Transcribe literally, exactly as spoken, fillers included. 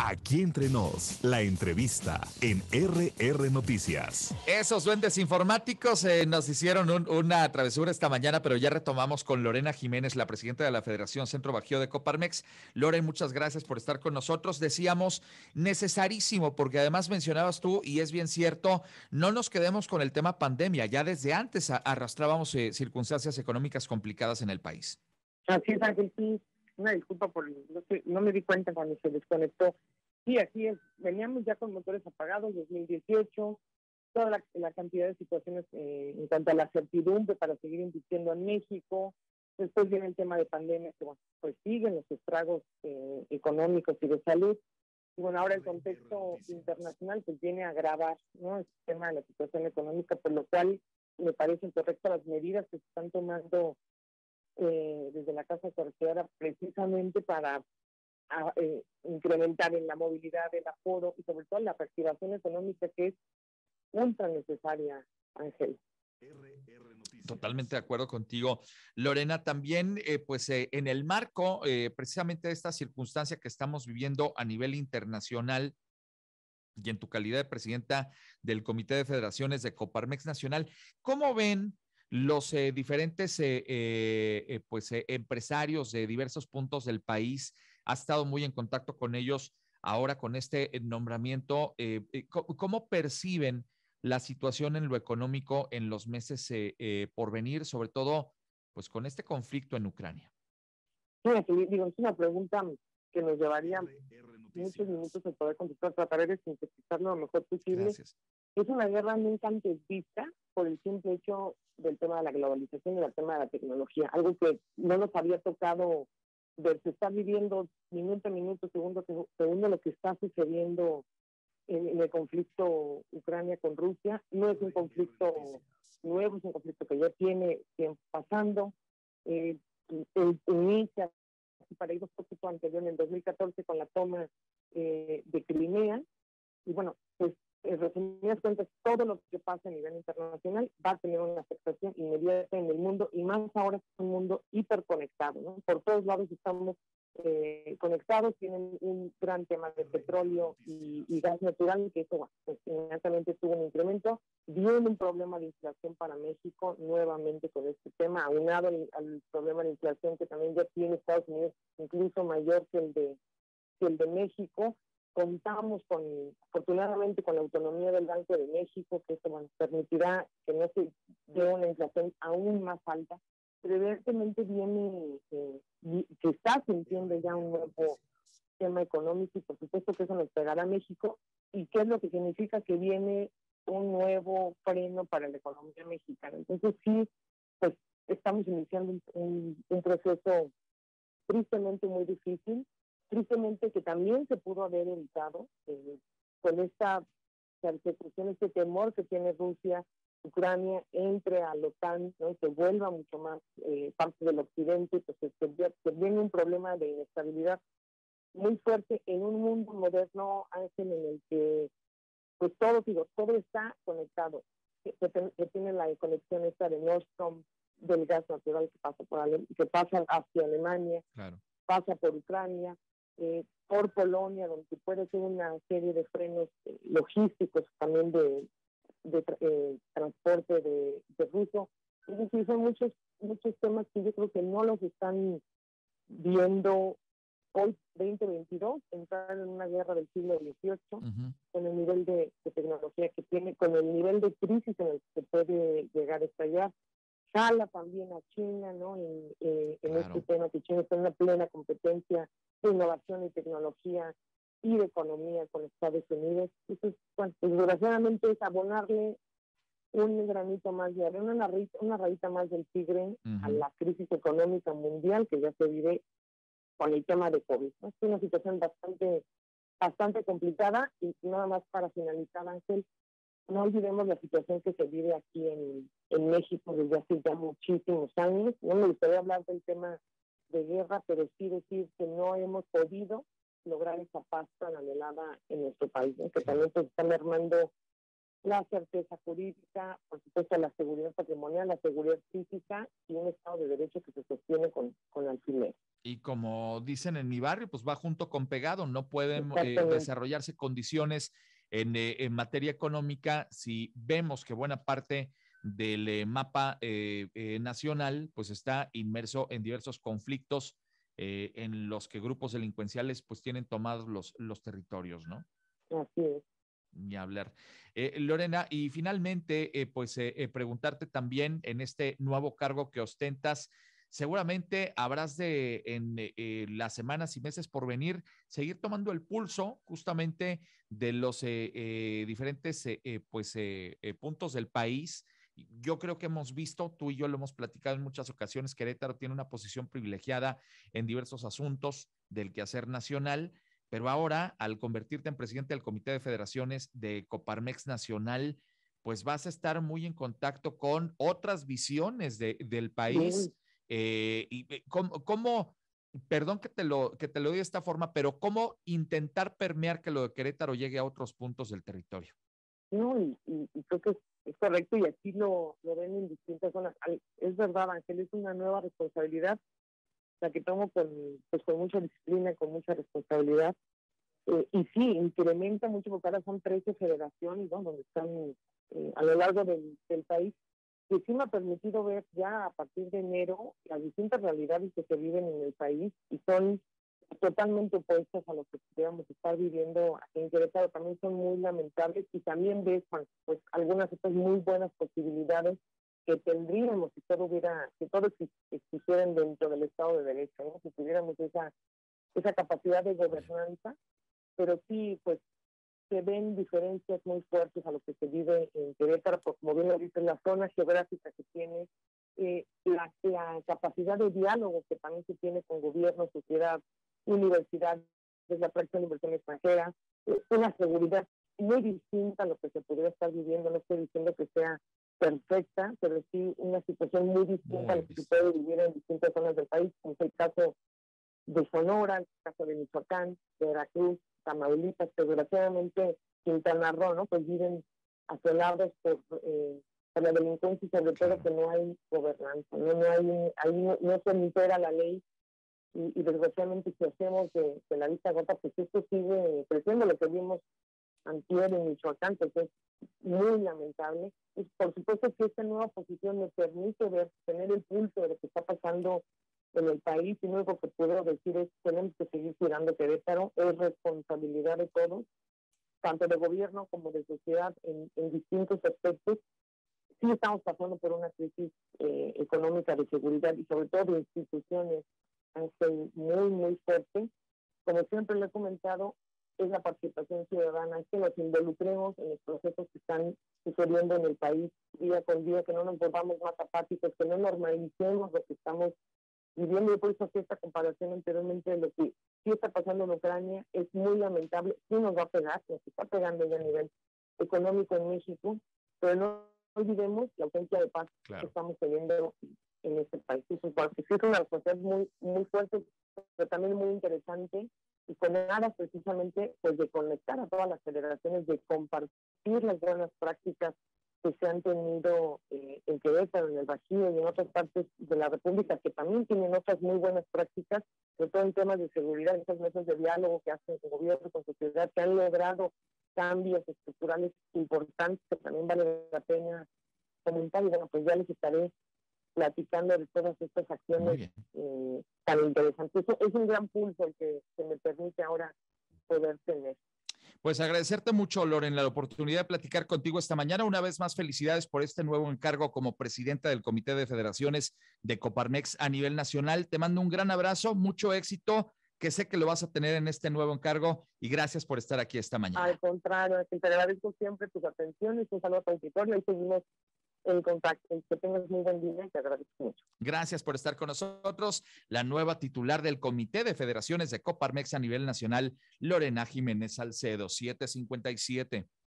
Aquí entre nos, la entrevista en R R Noticias. Esos duendes informáticos eh, nos hicieron un, una travesura esta mañana, pero ya retomamos con Lorena Jiménez, la presidenta de la Federación Centro Bajío de Coparmex. Loren, muchas gracias por estar con nosotros. Decíamos, necesarísimo, porque además mencionabas tú, y es bien cierto, no nos quedemos con el tema pandemia. Ya desde antes a, arrastrábamos eh, circunstancias económicas complicadas en el país. Así es, Ángel, sí. Una disculpa por no, sé, no me di cuenta cuando se desconectó. Sí, así es. Veníamos ya con motores apagados, dos mil dieciocho, toda la, la cantidad de situaciones eh, en cuanto a la certidumbre para seguir invirtiendo en México. Después viene el tema de pandemia, que bueno, pues siguen los estragos eh, económicos y de salud. Y bueno, ahora el contexto internacional pues viene a agravar, ¿no?, el tema de la situación económica, por lo cual me parecen correctas las medidas que se están tomando Eh, desde la Casa Tercera, precisamente para a, eh, incrementar en la movilidad del aforo y sobre todo la reactivación económica, que es ultra necesaria, Ángel. Totalmente de acuerdo contigo, Lorena. También, eh, pues, eh, en el marco eh, precisamente de esta circunstancia que estamos viviendo a nivel internacional, y en tu calidad de presidenta del Comité de Federaciones de Coparmex Nacional, ¿cómo ven los eh, diferentes eh, eh, pues, eh, empresarios de diversos puntos del país? ¿Has estado muy en contacto con ellos ahora con este nombramiento? Eh, eh, ¿Cómo perciben la situación en lo económico en los meses eh, eh, por venir, sobre todo pues con este conflicto en Ucrania? Sí, digo, es una pregunta que nos llevaría muchos minutos el poder contestar. Trataré de sintetizarlo lo mejor posible. Gracias. Es una guerra nunca antes vista por el simple hecho del tema de la globalización y del tema de la tecnología, algo que no nos había tocado ver. Se está viviendo minuto a minuto, segundo a segundo, lo que está sucediendo en, en el conflicto Ucrania con Rusia. No es un conflicto nuevo, es un conflicto que ya tiene tiempo pasando. Eh, el inicia para ir un poquito anterior, en el dos mil catorce, con la toma eh, de Crimea. Y bueno, pues en resumidas cuentas, todo lo que pasa a nivel internacional va a tener una afectación inmediata en el mundo, y más ahora es un mundo hiperconectado, ¿no? Por todos lados estamos eh, conectados. Tienen un gran tema de petróleo y, y gas natural, que eso, bueno, pues, inmediatamente tuvo un incremento. Viene un problema de inflación para México nuevamente con este tema, aunado al, al problema de inflación que también ya tiene Estados Unidos, incluso mayor que el de, que el de México. Contamos con, afortunadamente, con la autonomía del Banco de México, que esto, bueno, permitirá que no se dé una inflación aún más alta, pero evidentemente viene, eh, se está sintiendo ya un nuevo tema económico, y por supuesto que eso nos pegará a México. ¿Y qué es lo que significa? Que viene un nuevo freno para la economía mexicana. Entonces sí, pues estamos iniciando un, un, un proceso tristemente muy difícil, tristemente que también se pudo haber evitado eh, con esta persecución, este temor que tiene Rusia. Ucrania entre a la OTAN, ¿no?, y se vuelva mucho más eh, parte del occidente, pues se, se viene un problema de inestabilidad muy fuerte en un mundo moderno, Ángel, en el que pues todo, digo, todo está conectado, que, que tiene la conexión esta de Nord Stream, del gas natural que pasa por Ale que pasa hacia Alemania, claro, pasa por Ucrania, eh, por Polonia, donde puede ser una serie de frenos eh, logísticos también de, de eh, transporte de, de ruso. Es decir, son muchos, muchos temas que yo creo que no los están viendo hoy, veinte veintidós, entrar en una guerra del siglo dieciocho, uh-huh, con el nivel de, de tecnología que tiene, con el nivel de crisis en el que puede llegar a estallar. Jala también a China, ¿no?, en, eh, en claro, este tema, que China está en una plena competencia de innovación y tecnología y de economía con Estados Unidos. Entonces, bueno, desgraciadamente es abonarle un granito más de arena, una raíz, una raíz más del tigre, uh-huh, a la crisis económica mundial que ya se vive con el tema de COVID, ¿no? Es una situación bastante, bastante complicada. Y nada más para finalizar, Ángel, no olvidemos la situación que se vive aquí en, en México desde hace ya muchísimos años. No me gustaría hablar del tema de guerra, pero sí decir que no hemos podido lograr esa paz tan anhelada en nuestro país, ¿no? Que también pues, está mermando la certeza jurídica, por supuesto la seguridad patrimonial, la seguridad física y un Estado de Derecho que se sostiene con, con alfiler. Y como dicen en mi barrio, pues va junto con pegado, no pueden eh, desarrollarse condiciones en, eh, en materia económica si vemos que buena parte del eh, mapa eh, eh, nacional pues está inmerso en diversos conflictos eh, en los que grupos delincuenciales pues tienen tomados los, los territorios, ¿no? Así es. Ni hablar. Eh, Lorena, y finalmente, eh, pues eh, eh, preguntarte también en este nuevo cargo que ostentas, seguramente habrás de en eh, las semanas y meses por venir seguir tomando el pulso justamente de los eh, eh, diferentes eh, eh, pues, eh, eh, puntos del país. Yo creo que hemos visto, tú y yo lo hemos platicado en muchas ocasiones, Querétaro tiene una posición privilegiada en diversos asuntos del quehacer nacional, pero ahora, al convertirte en presidente del Comité de Federaciones de Coparmex Nacional, pues vas a estar muy en contacto con otras visiones de, del país. Sí. Eh, y cómo, cómo, perdón que te, lo, que te lo diga de esta forma, pero cómo intentar permear que lo de Querétaro llegue a otros puntos del territorio. No, y, y, y creo que es, es correcto, y aquí lo, lo ven en distintas zonas. Es verdad, Ángel, es una nueva responsabilidad, la que tomo con, pues, con mucha disciplina, con mucha responsabilidad. Eh, y sí, incrementa mucho, porque ahora son trece federaciones, ¿no?, donde están eh, a lo largo del, del país, que sí me ha permitido ver ya a partir de enero las distintas realidades que se viven en el país, y son totalmente opuestas a lo que pudiéramos estar viviendo aquí en Querétaro. También son muy lamentables, y también ves pues algunas de estas muy buenas posibilidades que tendríamos si todo hubiera, si todo existieran dentro del Estado de Derecho, ¿no?, si tuviéramos esa, esa capacidad de gobernanza. Pero sí, pues se ven diferencias muy fuertes a lo que se vive en Querétaro, porque, como bien lo dice, la zona geográfica que tiene, eh, la, la capacidad de diálogo que también se tiene con gobierno, sociedad, universidad, desde la atracción de inversión extranjera, eh, una seguridad muy distinta a lo que se podría estar viviendo. No estoy diciendo que sea perfecta, pero sí una situación muy distinta muy a lo que se puede vivir en distintas zonas del país, como es el caso de Sonora, el caso de Michoacán, de Veracruz, Tamaulipas, que desgraciadamente Quintana Roo, ¿no?, pues viven asolados por, eh, por la delincuencia, y sobre todo que no hay gobernanza, no, no hay, ahí no, no se impera la ley, y, y desgraciadamente si hacemos de, de la vista gorda, pues esto sigue creciendo. Lo que vimos antier en Michoacán, pues es muy lamentable. Y por supuesto que esta nueva posición me permite ver, tener el pulso de lo que está pasando en el país, y lo único que puedo decir es que tenemos que seguir cuidando Querétaro. Es responsabilidad de todos, tanto de gobierno como de sociedad, en, en distintos aspectos. Sí estamos pasando por una crisis eh, económica, de seguridad y sobre todo de instituciones, aunque muy, muy fuerte. Como siempre le he comentado, es la participación ciudadana, es que nos involucremos en los procesos que están sucediendo en el país día con día, que no nos volvamos más apáticos, que no normalicemos lo que estamos viviendo. Y por eso, esta comparación anteriormente de lo que sí está pasando en Ucrania es muy lamentable. Sí nos va a pegar, nos está pegando ya a nivel económico en México, pero no olvidemos la ausencia de paz claro. que estamos teniendo en este país. Eso es una responsabilidad muy, muy fuerte, pero también muy interesante, y con aras precisamente pues de conectar a todas las federaciones, de compartir las buenas prácticas que se han tenido eh, en Querétaro, en el Bajío y en otras partes de la República, que también tienen otras muy buenas prácticas, sobre todo en temas de seguridad, esas mesas de diálogo que hacen con gobierno, con sociedad, que han logrado cambios estructurales importantes que también vale la pena comentar. Y bueno, pues ya les estaré platicando de todas estas acciones eh, tan interesantes. Eso es un gran pulso el que, que me permite ahora poder tener. Pues agradecerte mucho, Loren, la oportunidad de platicar contigo esta mañana. Una vez más, felicidades por este nuevo encargo como presidenta del Comité de Federaciones de Coparmex a nivel nacional. Te mando un gran abrazo, mucho éxito, que sé que lo vas a tener en este nuevo encargo, y gracias por estar aquí esta mañana. Al contrario, te agradezco siempre tus atenciones, un saludo a tu auditorio, y seguimos en contacto. Que tengas muy buen día y te agradezco mucho. Gracias por estar con nosotros. La nueva titular del Comité de Federaciones de Coparmex a nivel nacional, Lorena Jiménez Salcedo, siete cincuenta y siete.